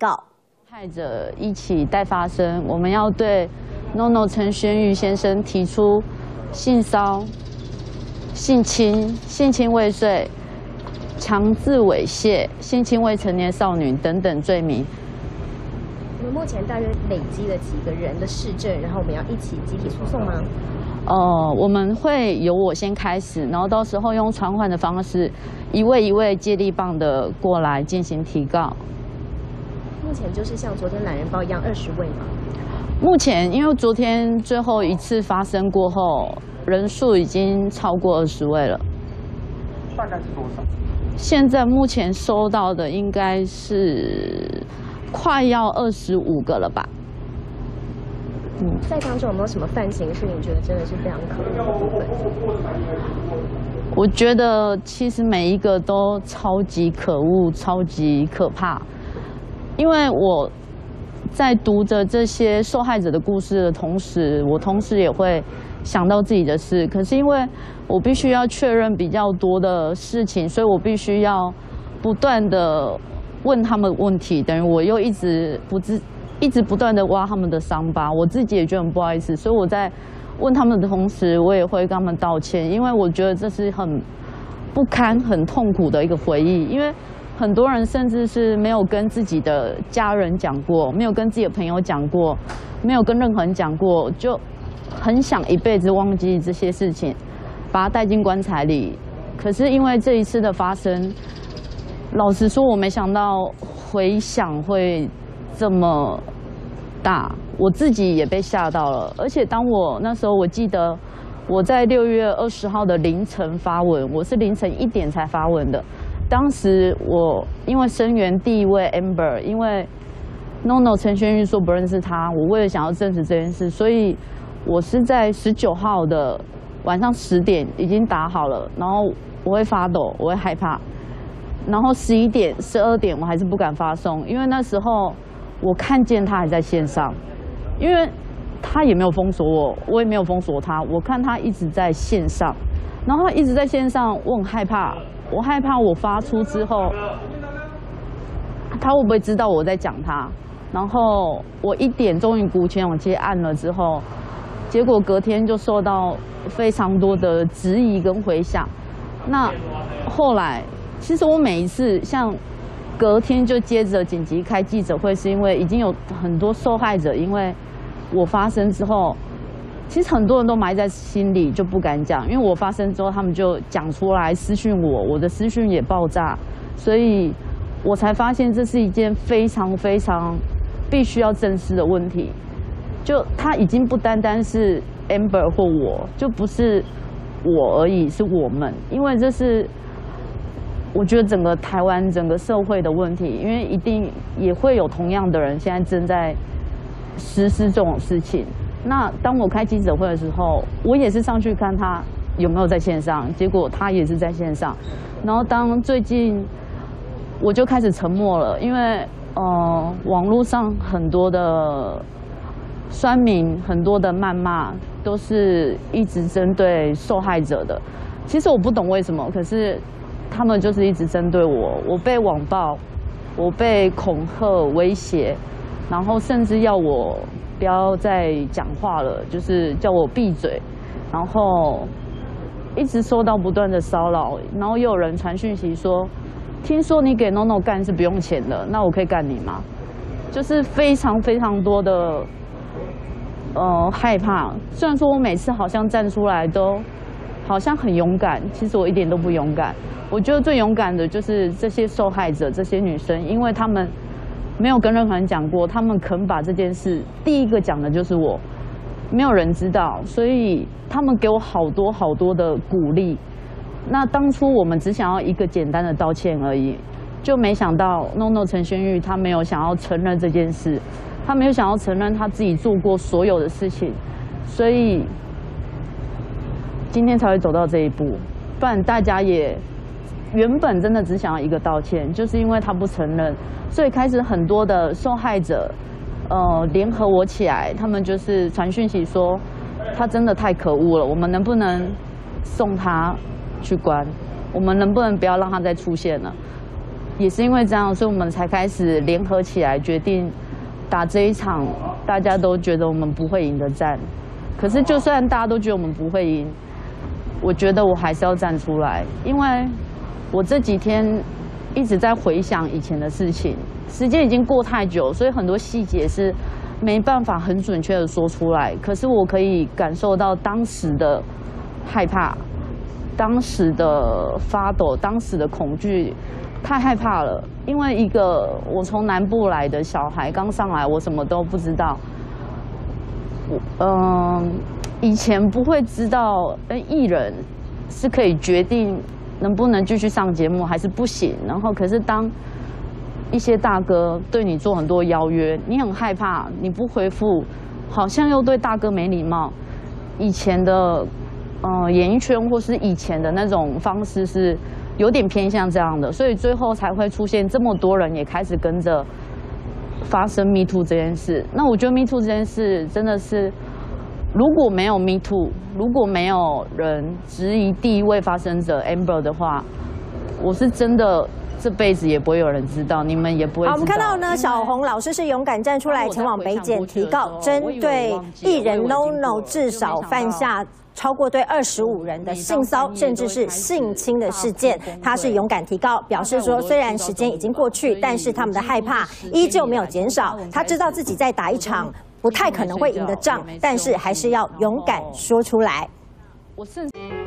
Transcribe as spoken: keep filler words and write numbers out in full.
告。 害者一起代发声，我们要对 N O N O 陈轩玉先生提出性骚、性侵、性侵未遂、强制猥亵、性侵未成年少女等等罪名。 我们目前大约累积了几个人的事证，然后我们要一起集体诉讼吗？ 呃，我们会由我先开始，然后到时候用传唤的方式，一位一位接力棒的过来进行提告。 目前就是像昨天懒人包一样，二十位吗？ 目前因为昨天最后一次发生过后，人数已经超过二十位了。 大概是多少？ 现在目前收到的应该是快要二十五个了吧。 嗯，在当中有没有什么犯行是你觉得真的是非常可恶的部分？ 我觉得其实每一个都超级可恶、超级可怕，因为我在读着这些受害者的故事的同时，我同时也会想到自己的事。可是因为我必须要确认比较多的事情，所以我必须要不断的问他们问题，等于我又一直不自。一直不断的挖他们的伤疤，我自己也觉得很不好意思，所以我在问他们的同时，我也会跟他们道歉，因为我觉得这是很不堪、很痛苦的一个回忆。因为很多人甚至是没有跟自己的家人讲过，没有跟自己的朋友讲过，没有跟任何人讲过，就很想一辈子忘记这些事情，把它带进棺材里。可是因为这一次的发生，老实说，我没想到回响会这么大，我自己也被吓到了。而且当我那时候，我记得我在六月二十号的凌晨发文，我是凌晨一点才发文的。当时我因为声援第一位 Amber， 因为 N O N O 陈轩玉说不认识他，我为了想要证实这件事，所以我是在十九号的晚上十点已经打好了，然后我会发抖，我会害怕，然后十一点、十二点我还是不敢发送，因为那时候我看见他还在线上，因为他也没有封锁我，我也没有封锁他，我看他一直在线上，然后他一直在线上，我很害怕，我害怕我发出之后，他会不会知道我在讲他？然后我一点终于鼓起勇气按了之后，结果隔天就受到非常多的质疑跟回响。那后来，其实我每一次像隔天就接着紧急开记者会，是因为已经有很多受害者，因为我发生之后，其实很多人都埋在心里就不敢讲，因为我发生之后，他们就讲出来私讯我，我的私讯也爆炸，所以我才发现这是一件非常非常必须要正视的问题。就它已经不单单是 Amber 或我，就不是我而已，是我们，因为这是我觉得整个台湾整个社会的问题，因为一定也会有同样的人现在正在实施这种事情。那当我开记者会的时候，我也是上去看他有没有在线上，结果他也是在线上。然后当最近我就开始沉默了，因为呃网络上很多的酸民、很多的谩骂都是一直针对受害者的。其实我不懂为什么，可是他们就是一直针对我，我被网暴，我被恐吓、威胁，然后甚至要我不要再讲话了，就是叫我闭嘴，然后一直受到不断的骚扰，然后又有人传讯息说，听说你给 N O N O 干是不用钱的，那我可以干你吗？就是非常非常多的呃害怕。虽然说我每次好像站出来都好像很勇敢，其实我一点都不勇敢。我觉得最勇敢的就是这些受害者，这些女生，因为她们没有跟任何人讲过，她们肯把这件事第一个讲的就是我，没有人知道，所以她们给我好多好多的鼓励。那当初我们只想要一个简单的道歉而已，就没想到 N O N O 陈轩玉他没有想要承认这件事，他没有想要承认他自己做过所有的事情，所以今天才会走到这一步。不然大家也原本真的只想要一个道歉，就是因为他不承认，所以开始很多的受害者，呃，联合我起来，他们就是传讯息说，他真的太可恶了，我们能不能送他去关？我们能不能不要让他再出现了？ 也是因为这样，所以我们才开始联合起来，决定打这一场大家都觉得我们不会赢的战。可是就算大家都觉得我们不会赢，我觉得我还是要站出来，因为我这几天一直在回想以前的事情，时间已经过太久，所以很多细节是没办法很准确的说出来。可是我可以感受到当时的害怕，当时的发抖，当时的恐惧。太害怕了，因为一个我从南部来的小孩刚上来，我什么都不知道。我嗯、呃，以前不会知道，呃，艺人是可以决定能不能继续上节目，还是不行。然后，可是当一些大哥对你做很多邀约，你很害怕，你不回复，好像又对大哥没礼貌。以前的呃演艺圈或是以前的那种方式是。有点偏向这样的，所以最后才会出现这么多人也开始跟着发生 Me Too 这件事。那我觉得 Me Too 这件事真的是，如果没有 Me Too， 如果没有人质疑第一位发生者 Amber 的话，我是真的这辈子也不会有人知道，你们也不会知道。 好，我们看到呢，小红老师是勇敢站出来，前往北检提告，针对艺人 No No 至少犯下。超过对二十五人的性骚甚至是性侵的事件，他是勇敢提告，表示说虽然时间已经过去，但是他们的害怕依旧没有减少。他知道自己在打一场不太可能会赢的仗，但是还是要勇敢说出来。我甚至。